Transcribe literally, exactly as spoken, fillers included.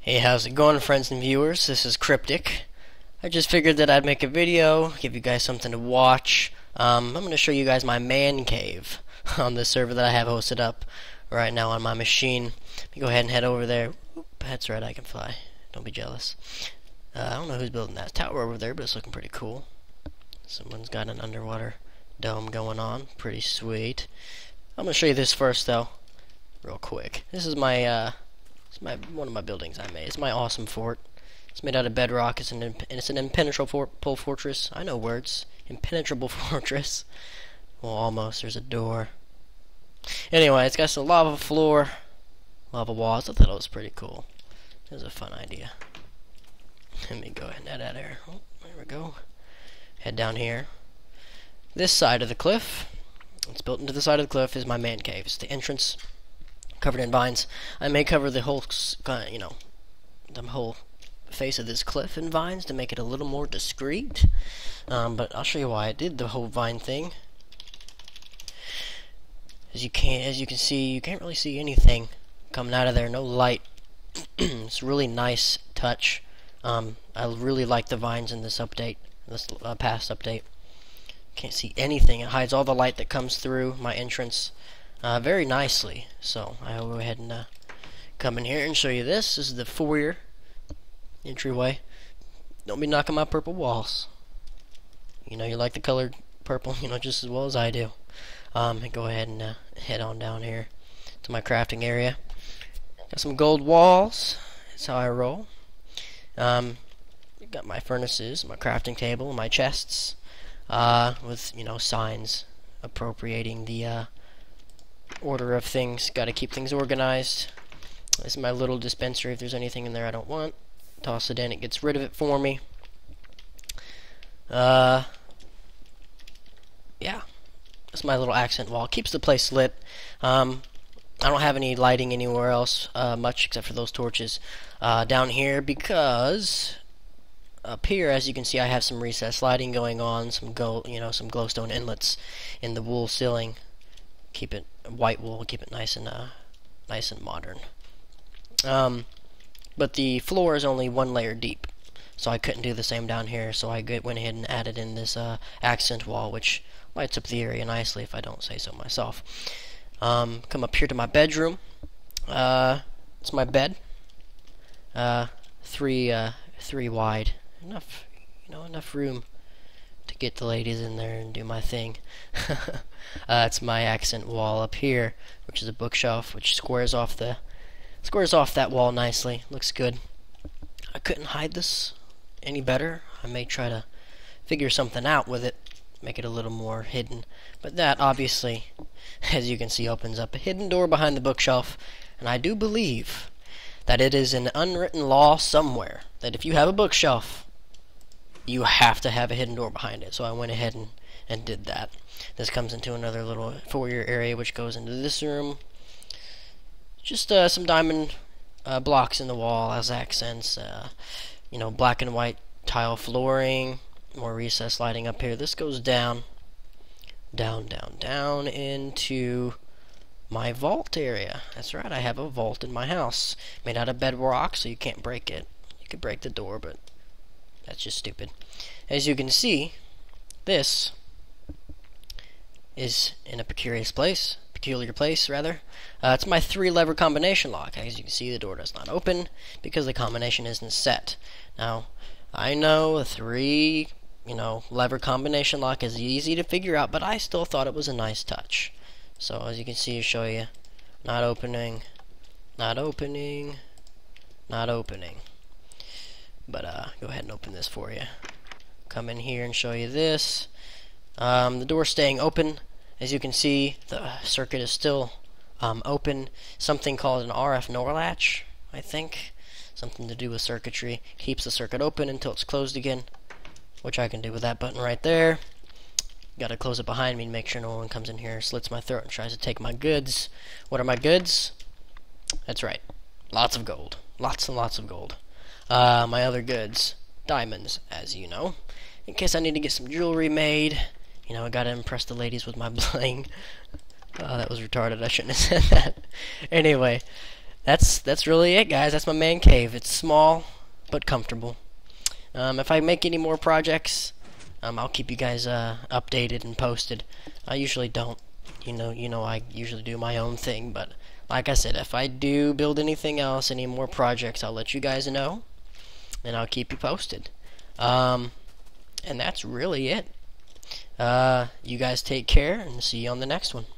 Hey, how's it going, friends and viewers? This is Cryptic. I just figured that I'd make a video, give you guys something to watch. Um, I'm going to show you guys my man cave on the server that I have hosted up right now on my machine. Let me go ahead and head over there. Oop, that's right, I can fly. Don't be jealous. Uh, I don't know who's building that tower over there, but it's looking pretty cool. Someone's got an underwater dome going on. Pretty sweet. I'm going to show you this first, though, real quick. This is my... Uh, It's my one of my buildings I made. It's my awesome fort. It's made out of bedrock. It's an and it's an impenetrable for fortress. I know words. Impenetrable fortress. Well, almost. There's a door. Anyway, it's got some lava floor, lava walls. I thought it was pretty cool. It was a fun idea. Let me go ahead and add that there. Oh, there we go. Head down here. This side of the cliff. It's built into the side of the cliff is my man cave. It's the entrance. Covered in vines. I may cover the whole, you know, the whole face of this cliff in vines to make it a little more discreet. Um, but I'll show you why I did the whole vine thing. As you can, as you can see, you can't really see anything coming out of there. No light. It's a really nice touch. Um, I really like the vines in this update, this uh, past update. Can't see anything. It hides all the light that comes through my entrance. Uh, very nicely. So I'll go ahead and uh, come in here and show you this. This is the foyer entryway. Don't be knocking my purple walls. You know you like the colored purple, you know, just as well as I do. Um, and go ahead and uh, head on down here to my crafting area. Got some gold walls. That's how I roll. Um, got my furnaces, my crafting table, my chests, uh, with you know signs appropriating the uh, order of things. Got to keep things organized. This is my little dispenser. If there's anything in there I don't want, toss it in. It gets rid of it for me. Uh, yeah, that's my little accent wall. Keeps the place lit. Um, I don't have any lighting anywhere else uh, much except for those torches uh, down here because up here, as you can see, I have some recessed lighting going on. Some gold, you know, some glowstone inlets in the wool ceiling. Keep it white wool, keep it nice and uh, nice and modern. Um, but the floor is only one layer deep, so I couldn't do the same down here. So I went ahead and added in this uh, accent wall, which lights up the area nicely, if I don't say so myself. Um, come up here to my bedroom. Uh, it's my bed. Uh, three, uh, three wide. Enough, you know, enough room to get the ladies in there and do my thing. uh, it's my accent wall up here, which is a bookshelf, which squares off the squares off that wall nicely. Looks good. I couldn't hide this any better. I may try to figure something out with it, make it a little more hidden. But that obviously, as you can see, opens up a hidden door behind the bookshelf, and I do believe that it is an unwritten law somewhere that if you have a bookshelf, you have to have a hidden door behind it. So I went ahead and, and did that. This comes into another little foyer area which goes into this room. Just uh, some diamond uh, blocks in the wall as accents. Uh, you know, black and white tile flooring. More recessed lighting up here. This goes down, down, down, down into my vault area. That's right, I have a vault in my house. Made out of bedrock, so you can't break it. You could break the door, but that's just stupid. As you can see, this is in a peculiar place. Peculiar place, rather. Uh, it's my three-lever combination lock. As you can see, the door does not open because the combination isn't set. Now, I know a three, you know, lever combination lock is easy to figure out, but I still thought it was a nice touch. So, as you can see, I'll show you. Not opening, not opening, not opening. But uh, go ahead and open this for you. Come in here and show you this. Um, the door's staying open. As you can see, the circuit is still um, open. Something called an R F NOR latch, I think. Something to do with circuitry. Keeps the circuit open until it's closed again, which I can do with that button right there. Gotta close it behind me to make sure no one comes in here, slits my throat, and tries to take my goods. What are my goods? That's right. Lots of gold. Lots and lots of gold. Uh, my other goods, diamonds, as you know, in case I need to get some jewelry made. You know, I gotta impress the ladies with my bling. Uh, that was retarded. I shouldn't have said that. Anyway, that's that's really it, guys. That's my man cave. It's small but comfortable. Um, if I make any more projects, um, I'll keep you guys uh, updated and posted. I usually don't. You know, you know, I usually do my own thing. But like I said, if I do build anything else, any more projects, I'll let you guys know, and I'll keep you posted. Um, and that's really it. Uh, you guys take care, and see you on the next one.